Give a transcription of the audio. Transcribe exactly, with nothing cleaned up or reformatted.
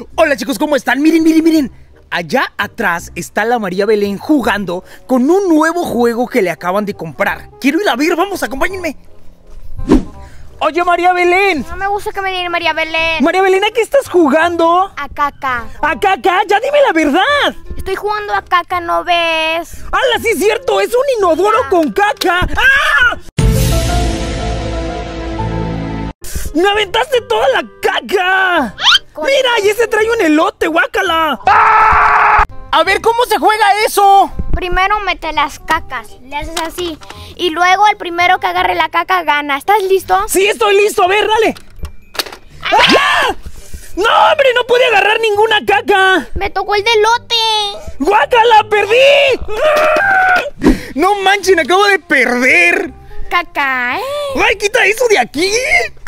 Hola chicos, ¿cómo están? Miren, miren, miren. Allá atrás está la María Belén jugando con un nuevo juego que le acaban de comprar. Quiero ir a ver, vamos, acompáñenme. Oye, María Belén. No me gusta que me digan María Belén. María Belén, ¿a qué estás jugando? A caca. ¿A caca? Ya dime la verdad. Estoy jugando a caca, ¿no ves? ¡Hala, sí es cierto! ¡Es un inodoro Ah. con caca! ¡Ah! ¡Me aventaste toda la caca! Con- ¡Mira! ¡Y ese trae un elote, guácala! ¡Ah! A ver, ¿cómo se juega eso? Primero mete las cacas, le haces así. Y luego el primero que agarre la caca gana. ¿Estás listo? ¡Sí, estoy listo! A ver, dale. ¡Ah! ¡No, hombre! ¡No pude agarrar ninguna caca! Me tocó el delote. ¡Guácala! ¡Perdí! ¡Ah! ¡No manchen! ¡Acabo de perder! Caca, ¿eh? ¡Ay, quita eso de aquí!